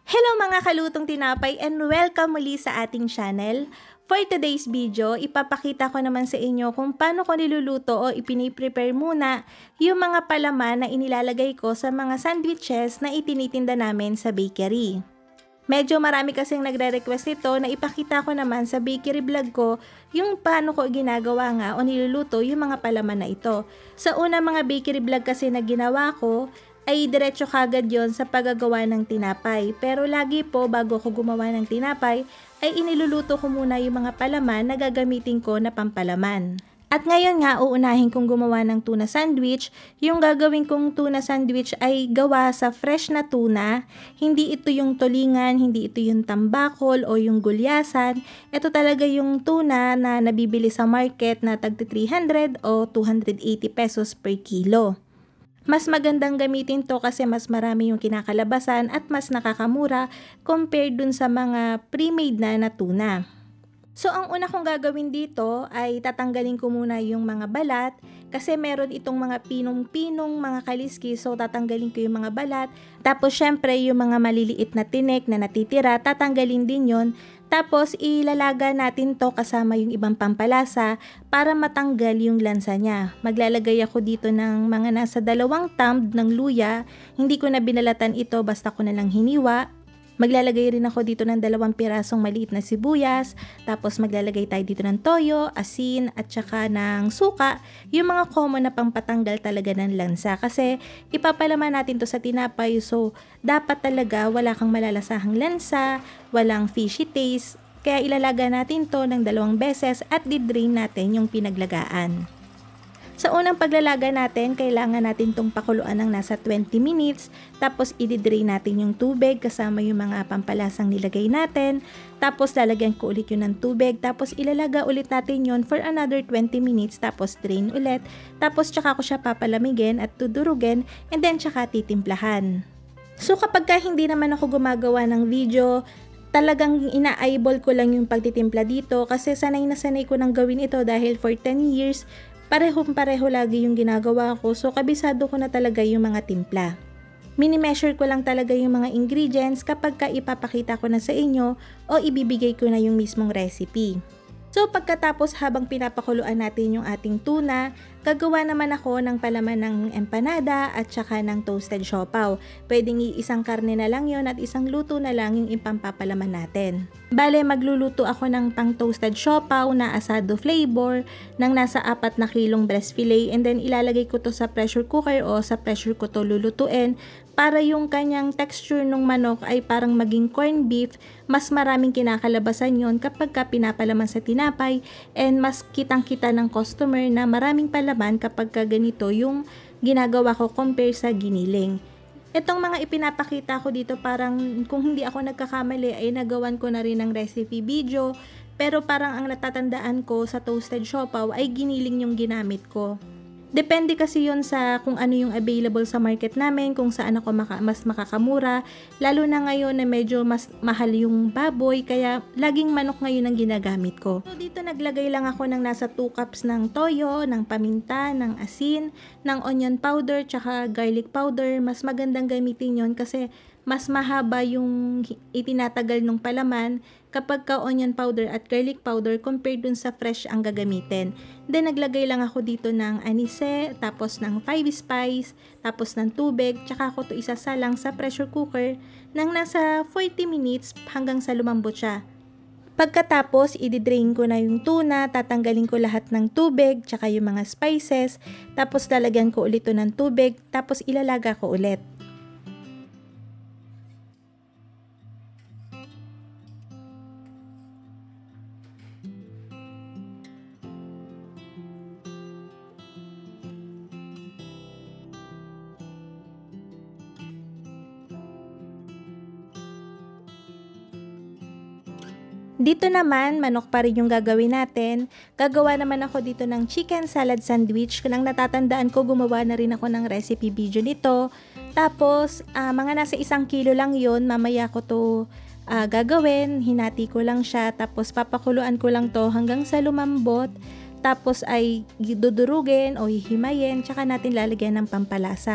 Hello mga kalutong tinapay and welcome muli sa ating channel. For today's video, ipapakita ko naman sa inyo kung paano ko niluluto o ipiniprepare muna yung mga palaman na inilalagay ko sa mga sandwiches na itinitinda namin sa bakery. Medyo marami kasing nagre-request ito na ipakita ko naman sa bakery vlog ko yung paano ko ginagawa nga o niluluto yung mga palaman na ito. Sa una mga bakery vlog kasi na ginawa ko, ay diretso kagad yon sa paggagawa ng tinapay. Pero lagi po bago ko gumawa ng tinapay, ay iniluluto ko muna yung mga palaman na gagamitin ko na pampalaman. At ngayon nga, uunahin kong gumawa ng tuna sandwich. Yung gagawin kong tuna sandwich ay gawa sa fresh na tuna. Hindi ito yung tulingan, hindi ito yung tambakol o yung gulyasan. Ito talaga yung tuna na nabibili sa market na tag 300 o 280 pesos per kilo. Mas magandang gamitin to kasi mas marami yung kinakalabasan at mas nakakamura compared dun sa mga pre-made na tuna. So ang una kong gagawin dito ay tatanggalin ko muna yung mga balat kasi meron itong mga pinong-pinong mga kaliskis, so tatanggalin ko yung mga balat. Tapos syempre yung mga maliliit na tinik na natitira, tatanggalin din yon. Tapos ilalaga natin to kasama yung ibang pampalasa para matanggal yung lansa niya. Maglalagay ako dito ng mga nasa 2 thumb ng luya. Hindi ko na binalatan ito, basta ko na lang hiniwa. Maglalagay rin ako dito ng 2 pirasong maliit na sibuyas. Tapos maglalagay tayo dito ng toyo, asin at saka ng suka. Yung mga common na pampatanggal talaga ng lansa. Kasi ipapalaman natin to sa tinapay. So dapat talaga wala kang malalasahang lansa, walang fishy taste. Kaya ilalaga natin to ng 2 beses at di-drain natin yung pinaglagaan. Sa unang paglalaga natin, kailangan natin itong pakuluan ng nasa 20 minutes. Tapos i-drain natin yung tubig kasama yung mga pampalasang nilagay natin. Tapos lalagyan ko ulit yun ng tubig. Tapos ilalaga ulit natin yun for another 20 minutes. Tapos drain ulit. Tapos tsaka ko siya papalamigin at tudurugin. And then tsaka titimplahan. So kapag hindi naman ako gumagawa ng video, talagang ina-eyeball ko lang yung pagtitimpla dito. Kasi sanay na sanay ko nang gawin ito dahil for 10 years, pareho lagi yung ginagawa ko, so kabisado ko na talaga yung mga timpla. Mini-measure ko lang talaga yung mga ingredients kapag ipapakita ko na sa inyo o ibibigay ko na yung mismong recipe. So pagkatapos habang pinapakuluan natin yung ating tuna, gagawa naman ako ng palaman ng empanada at saka ng toasted siopaw. Pwedeng isang karne na lang yon at isang luto na lang yung ipampapalaman natin. Bale, magluluto ako ng pang toasted siopaw na asado flavor ng nasa 4 na kilong breast fillet, and then ilalagay ko to sa pressure cooker o sa pressure ko to lulutuin para yung kanyang texture ng manok ay parang maging corned beef. Mas maraming kinakalabasan yon kapag pinapalaman sa tinapay, and mas kitang-kita ng customer na maraming palaman kapag ganito yung ginagawa ko compare sa giniling. Itong mga ipinapakita ko dito, parang kung hindi ako nagkakamali ay nagawan ko na rin ng recipe video, pero parang ang natatandaan ko sa toasted siopaw ay giniling yung ginamit ko. Depende kasi yon sa kung ano yung available sa market namin, kung saan ako mas makakamura, lalo na ngayon na medyo mas mahal yung baboy, kaya laging manok ngayon ang ginagamit ko. So dito naglagay lang ako ng nasa 2 cups ng toyo, ng paminta, ng asin, ng onion powder, tsaka garlic powder. Mas magandang gamitin yon kasi mas mahaba yung itinatagal ng palaman kapag ka onion powder at garlic powder compared dun sa fresh ang gagamitin. Then naglagay lang ako dito ng anise, tapos ng 5 spice, tapos ng tubig, tsaka ako to isasalang sa pressure cooker ng nasa 40 minutes hanggang sa lumambot siya. Pagkatapos, i-drain ko na yung tuna, tatanggalin ko lahat ng tubig, tsaka yung mga spices, tapos lalagyan ko ulit to ng tubig, tapos ilalaga ko ulit. Dito naman, manok pa rin yung gagawin natin. Gagawa naman ako dito ng chicken salad sandwich. Kung natatandaan ko, gumawa na rin ako ng recipe video nito. Tapos, mga nasa 1 kilo lang yun. Mamaya ko to gagawin. Hinati ko lang siya. Tapos, papakuluan ko lang to hanggang sa lumambot. Tapos ay dudurugin o hihimayin, tsaka natin lalagyan ng pampalasa.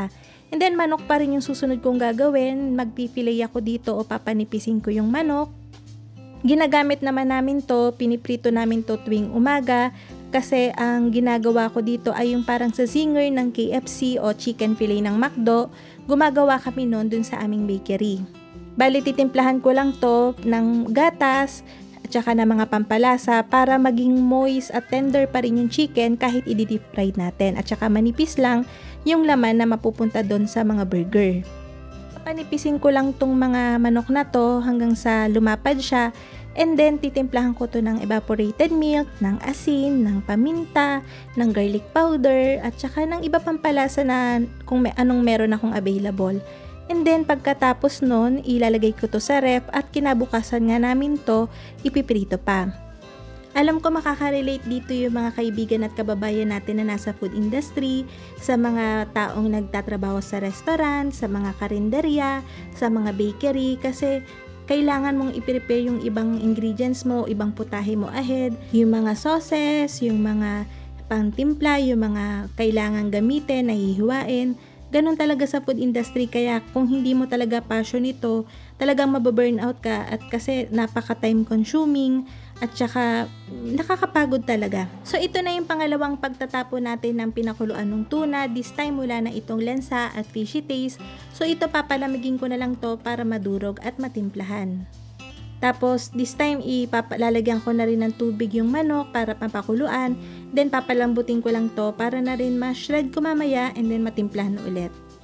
And then manok pa rin yung susunod kong gagawin. Magpipilay ako dito o papanipisin ko yung manok. Ginagamit naman namin to, piniprito namin to tuwing umaga kasi ang ginagawa ko dito ay yung parang sa zinger ng KFC o chicken fillet ng McDo. Gumagawa kami noon dun sa aming bakery. Bali, titimplahan ko lang to ng gatas at saka ng mga pampalasa para maging moist at tender pa rin yung chicken kahit i-deep fry natin. At saka manipis lang yung laman na mapupunta doon sa mga burger. Panipisin ko lang tong mga manok na to hanggang sa lumapad siya. And then, titimplahan ko to ng evaporated milk, ng asin, ng paminta, ng garlic powder, at saka ng iba pang palasa na kung may anong meron akong available. And then, pagkatapos nun, ilalagay ko to sa ref at kinabukasan nga namin to, ipiprito pa. Alam ko makaka-relate dito yung mga kaibigan at kababayan natin na nasa food industry, sa mga taong nagtatrabaho sa restaurant, sa mga karinderya, sa mga bakery, kasi kailangan mong i-prepare yung ibang ingredients mo, ibang putahe mo ahead, yung mga sauces, yung mga pangtimpla, yung mga kailangan gamitin, nahihiwain. Ganon talaga sa food industry, kaya kung hindi mo talaga passion ito, talagang mababurnout ka at kasi napaka-time consuming at saka nakakapagod talaga. So ito na yung pangalawang pagtatapo natin ng pinakuluan ng tuna. This time wala na itong lansa at fishy taste. So ito papalamigin ko na lang to para madurog at matimplahan. Tapos this time lalagyan ko na rin ng tubig yung manok para papakuluan. Then papalambutin ko lang to para na rin ma-shred ko mamaya and then matimplahan ulit.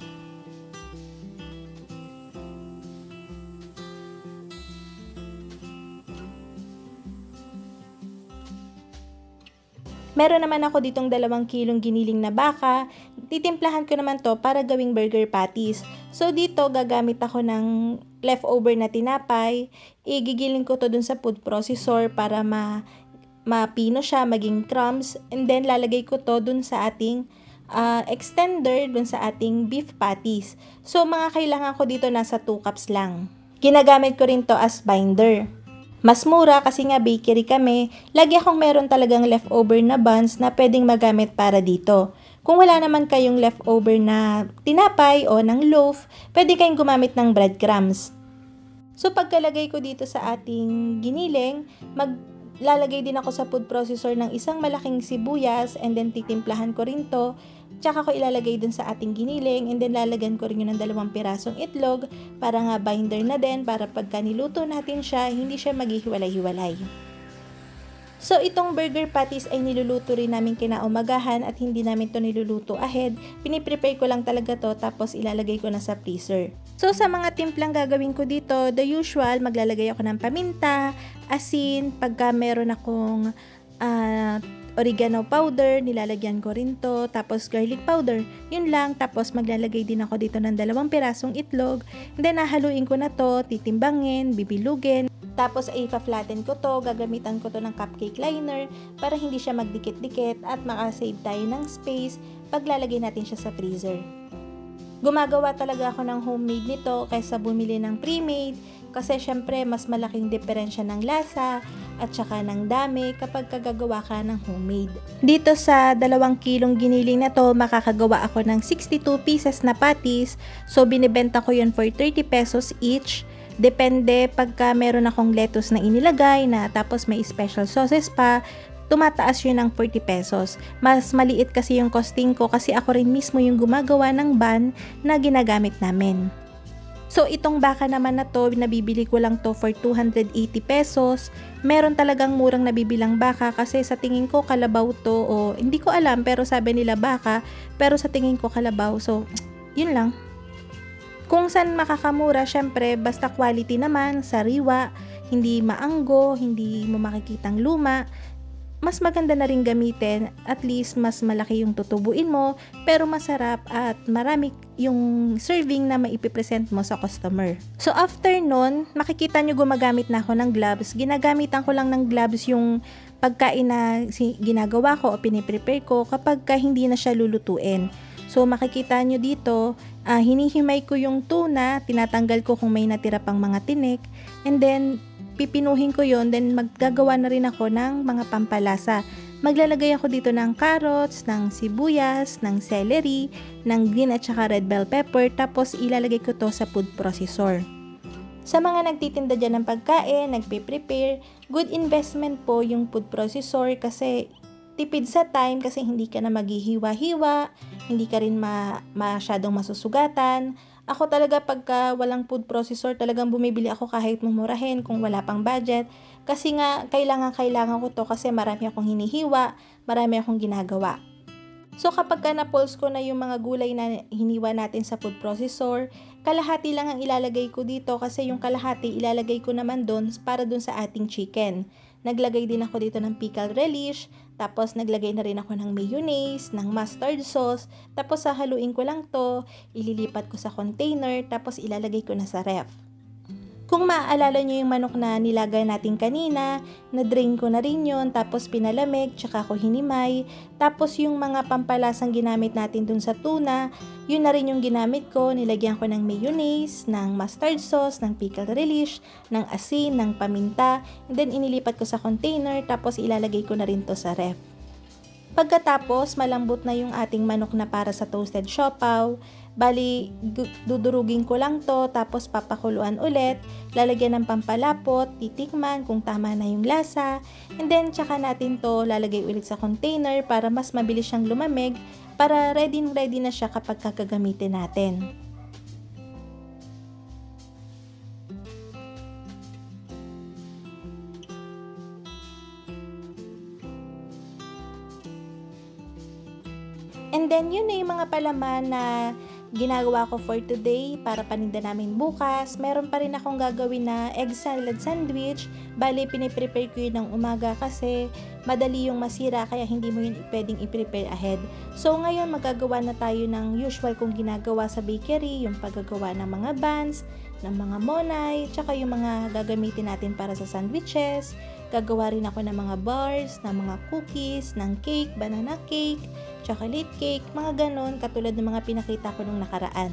Meron naman ako ditong 2 kilong giniling na baka. Titimplahan ko naman to para gawing burger patties. So dito gagamit ako ng leftover na tinapay. Igigiling ko to dun sa food processor para mapino siya, maging crumbs. And then lalagay ko to dun sa ating extender, dun sa ating beef patties. So mga kailangan ko dito nasa 2 cups lang. Ginagamit ko rin to as binder. Mas mura kasi nga bakery kami, lagi akong meron talagang leftover na buns na pwedeng magamit para dito. Kung wala naman kayong leftover na tinapay o ng loaf, pwede kayong gumamit ng breadcrumbs. So pagkalagay ko dito sa ating giniling, maglalagay din ako sa food processor ng isang malaking sibuyas and then titimplahan ko rin to. Tsaka ko ilalagay dun sa ating giniling and then lalagyan ko rin yun ng 2 pirasong itlog para nga binder na din para pagka niluto natin siya, hindi siya maghihiwalay-hiwalay. So itong burger patties ay niluluto rin namin kinaumagahan at hindi namin to niluluto ahead. Piniprepare ko lang talaga to tapos ilalagay ko na sa freezer. So sa mga timplang gagawin ko dito, the usual, maglalagay ako ng paminta, asin, pagka meron akong oregano powder, nilalagyan ko rin to, tapos garlic powder, yun lang, tapos maglalagay din ako dito ng 2 pirasong itlog, and then nahaluin ko na to, titimbangin, bibilugin, tapos ay ipa-flatten ko to, gagamitan ko to ng cupcake liner para hindi siya magdikit-dikit at makasave tayo ng space paglalagay natin siya sa freezer. Gumagawa talaga ako ng homemade nito kaysa bumili ng pre-made kasi syempre mas malaking diferensya ng lasa at saka ng dami kapag kagagawa ka ng homemade. Dito sa 2 kilong giniling na to, makakagawa ako ng 62 pieces na patties. So binibenta ko yun for 30 pesos each. Depende pagka meron akong lettuce na inilagay na tapos may special sauces pa, tumataas yun ng 40 pesos. Mas maliit kasi yung costing ko kasi ako rin mismo yung gumagawa ng bun na ginagamit namin. So itong baka naman na to, nabibili ko lang to for 280 pesos. Meron talagang murang nabibilang baka kasi sa tingin ko kalabaw to o hindi ko alam pero sabi nila baka pero sa tingin ko kalabaw. So yun lang. Kung saan makakamura, syempre basta quality naman, sariwa, hindi maanggo, hindi mo makikitang luma. Mas maganda na rin gamitin, at least mas malaki yung tutubuin mo, pero masarap at marami yung serving na maipipresent mo sa customer. So after nun, makikita nyo gumagamit na ako ng gloves. Ginagamitan ko lang ng gloves yung pagkain na ginagawa ko o piniprepare ko kapag hindi na siya lulutuin. So makikita nyo dito, hinihimay ko yung tuna, tinatanggal ko kung may natira pang mga tinik, and then pipinuhin ko yon, then maggagawa na rin ako ng mga pampalasa. Maglalagay ako dito ng carrots, ng sibuyas, ng celery, ng green at saka red bell pepper, tapos ilalagay ko to sa food processor. Sa mga nagtitinda dyan ng pagkain, nagpe-prepare, good investment po yung food processor kasi tipid sa time kasi hindi ka na maghihiwa-hiwa, hindi ka rin masyadong masusugatan. Ako talaga pagka walang food processor, talagang bumibili ako kahit mumurahin kung wala pang budget. Kasi nga, kailangan ko to kasi marami akong hinihiwa, marami akong ginagawa. So kapag na-pulse ko na yung mga gulay na hiniwa natin sa food processor, kalahati lang ang ilalagay ko dito kasi yung kalahati ilalagay ko naman doon para doon sa ating chicken. Naglagay din ako dito ng pickled relish, tapos naglagay na rin ako ng mayonnaise, ng mustard sauce, tapos hahaluin ko lang to, ililipat ko sa container, tapos ilalagay ko na sa ref. Kung maaalala nyo yung manok na nilagay natin kanina, na-drain ko na rin yun, tapos pinalamig, tsaka ko hinimay. Tapos yung mga pampalasang ginamit natin dun sa tuna, yun na rin yung ginamit ko. Nilagyan ko ng mayonnaise, ng mustard sauce, ng pickled relish, ng asin, ng paminta. And then inilipat ko sa container, tapos ilalagay ko na rin to sa ref. Pagkatapos, malambot na yung ating manok na para sa toasted siopaw. Bali, dudurugin ko lang to, tapos papakuluan ulit, lalagyan ng pampalapot, titikman kung tama na yung lasa, and then tsaka natin to lalagay ulit sa container para mas mabilis siyang lumamig, para ready na siya kapag kakagamitin natin. And then, yun na yung mga palaman na ginagawa ko for today para paninda namin bukas. Meron pa rin akong gagawin na egg salad sandwich. Bali, piniprepare ko yun ng umaga kasi madali yung masira kaya hindi mo yun pwedeng i-prepare ahead. So, ngayon magagawa na tayo ng usual kong ginagawa sa bakery, yung paggagawa ng mga buns, ng mga monay, tsaka yung mga gagamitin natin para sa sandwiches. Gagawa rin ako ng mga bars, ng mga cookies, ng cake, banana cake, chocolate cake, mga ganon katulad ng mga pinakita ko nung nakaraan.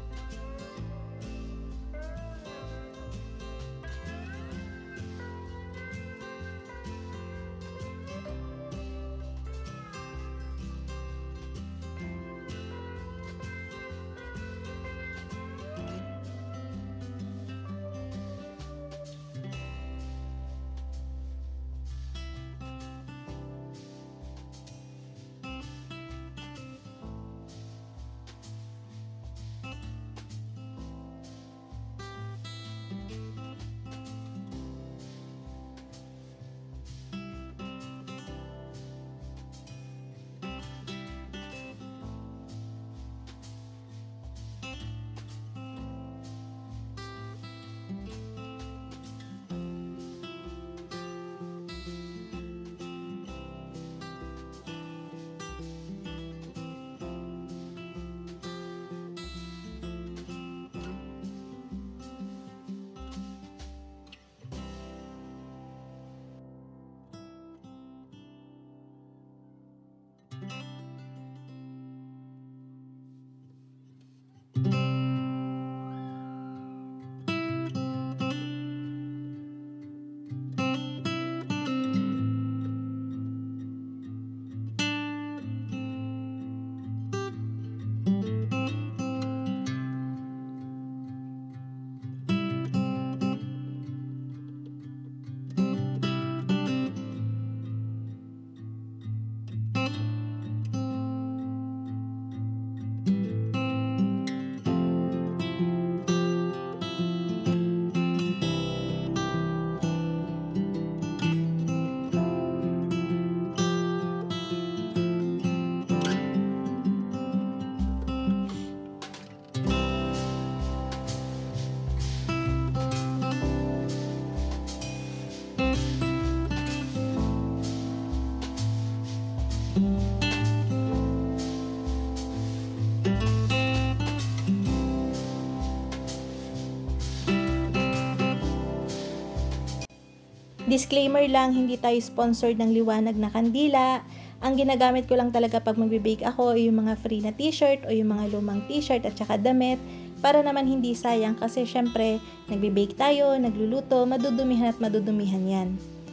Disclaimer lang, hindi tayo sponsored ng Liwanag na Kandila. Ang ginagamit ko lang talaga pag magbe-bake ako ay yung mga free na t-shirt o yung mga lumang t-shirt at saka damit para naman hindi sayang kasi syempre nagbe-bake tayo, nagluluto, madudumihan at madudumihan yan.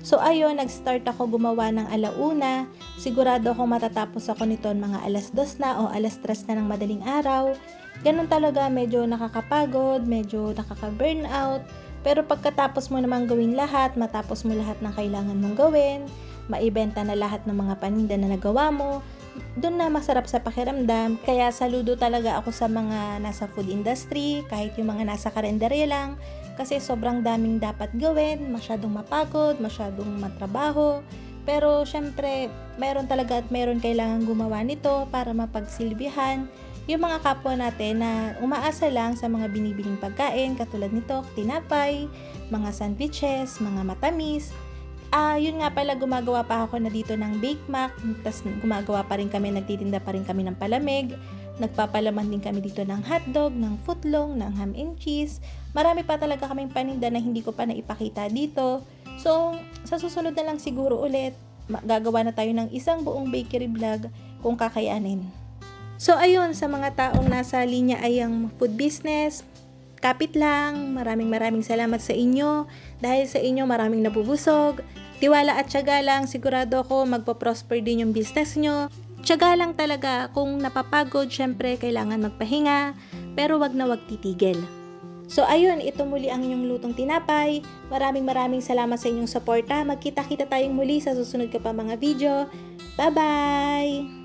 So ayun, nag-start ako gumawa ng alauna. Sigurado akong matatapos ako nito mga alas 2 na o alas 3 na ng madaling araw. Ganun talaga, medyo nakakapagod, medyo nakaka-burnout. Pero pagkatapos mo naman gawin lahat, matapos mo lahat ng kailangan mong gawin, maibenta na lahat ng mga paninda na nagawa mo, doon na masarap sa pakiramdam. Kaya saludo talaga ako sa mga nasa food industry, kahit yung mga nasa karenderya lang, kasi sobrang daming dapat gawin, masyadong mapagod, masyadong matrabaho. Pero syempre, meron talaga at meron kailangan gumawa nito para mapagsilbihan yung mga kapwa natin na umaasa lang sa mga binibiling pagkain katulad nito, tinapay, mga sandwiches, mga matamis. Yun nga pala, gumagawa pa ako na dito ng Bake Mac, tapos gumagawa pa rin kami, nagtitinda pa rin kami ng palamig, nagpapalaman din kami dito ng hotdog, ng footlong, ng ham and cheese. Marami pa talaga kaming paninda na hindi ko pa naipakita dito. So, sa susunod na lang siguro ulit, gagawa na tayo ng isang buong bakery vlog kung kakayanin. So, ayun, sa mga taong nasa linya ay ang food business, kapit lang, maraming salamat sa inyo. Dahil sa inyo, maraming nabubusog. Tiwala at tiyaga lang, sigurado ako magpo-prosper din yung business nyo. Tiyaga lang talaga, kung napapagod, syempre kailangan magpahinga, pero wag na wag titigil. So ayun, ito muli ang inyong lutong tinapay. Maraming salamat sa inyong suporta. Magkita-kita tayong muli sa susunod ko pa mga video. Bye-bye!